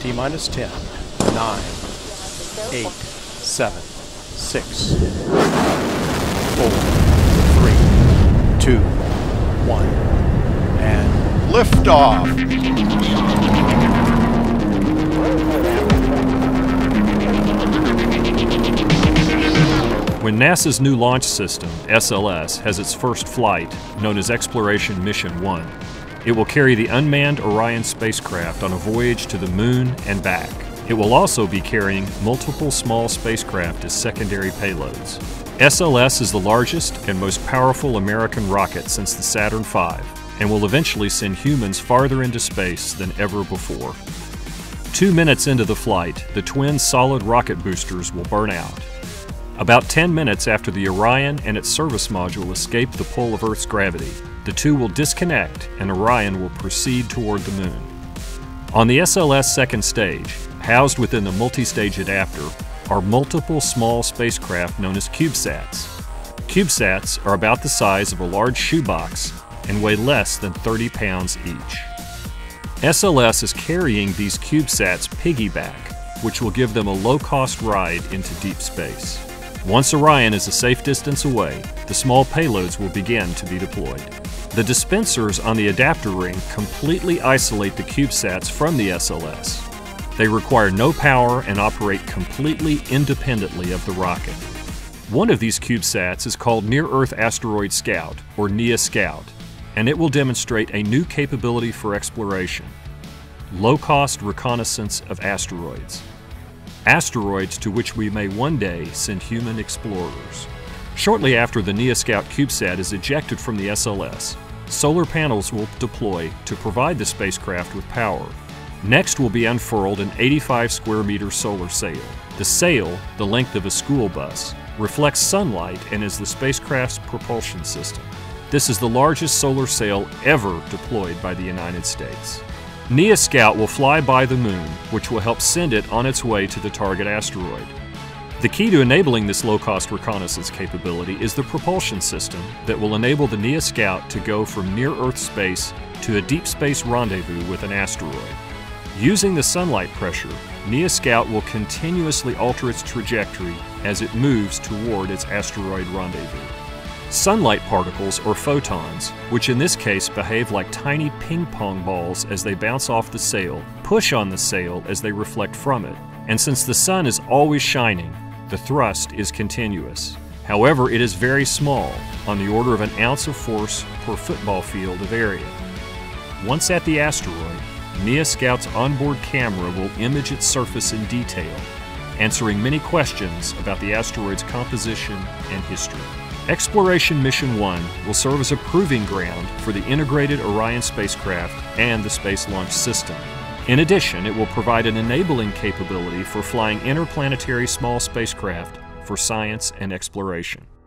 T-minus 10, 9, 8, 7, 6, 4, 3, 2, 1, and liftoff. When NASA's new launch system, SLS, has its first flight, known as Exploration Mission 1, it will carry the unmanned Orion spacecraft on a voyage to the Moon and back. It will also be carrying multiple small spacecraft as secondary payloads. SLS is the largest and most powerful American rocket since the Saturn V, and will eventually send humans farther into space than ever before. 2 minutes into the flight, the twin solid rocket boosters will burn out. About 10 minutes after the Orion and its service module escape the pull of Earth's gravity, the two will disconnect and Orion will proceed toward the Moon. On the SLS second stage, housed within the multi-stage adapter, are multiple small spacecraft known as cubesats. Cubesats are about the size of a large shoebox and weigh less than 30 pounds each. SLS is carrying these cubesats piggyback, which will give them a low-cost ride into deep space. Once Orion is a safe distance away, the small payloads will begin to be deployed. The dispensers on the adapter ring completely isolate the cubesats from the SLS. They require no power and operate completely independently of the rocket. One of these cubesats is called Near-Earth Asteroid Scout, or NEA Scout, and it will demonstrate a new capability for exploration: low-cost reconnaissance of asteroids. Asteroids to which we may one day send human explorers. Shortly after the NEA Scout CubeSat is ejected from the SLS, solar panels will deploy to provide the spacecraft with power. Next will be unfurled an 85 square meter solar sail. The sail, the length of a school bus, reflects sunlight and is the spacecraft's propulsion system. This is the largest solar sail ever deployed by the United States. NEA Scout will fly by the Moon, which will help send it on its way to the target asteroid. The key to enabling this low-cost reconnaissance capability is the propulsion system that will enable the NEA Scout to go from near-Earth space to a deep space rendezvous with an asteroid. Using the sunlight pressure, NEA Scout will continuously alter its trajectory as it moves toward its asteroid rendezvous. Sunlight particles, or photons, which in this case behave like tiny ping-pong balls as they bounce off the sail, push on the sail as they reflect from it. And since the sun is always shining, the thrust is continuous. However, it is very small, on the order of an ounce of force per football field of area. Once at the asteroid, NEA Scout's onboard camera will image its surface in detail, answering many questions about the asteroid's composition and history. Exploration Mission 1 will serve as a proving ground for the integrated Orion spacecraft and the Space Launch System. In addition, it will provide an enabling capability for flying interplanetary small spacecraft for science and exploration.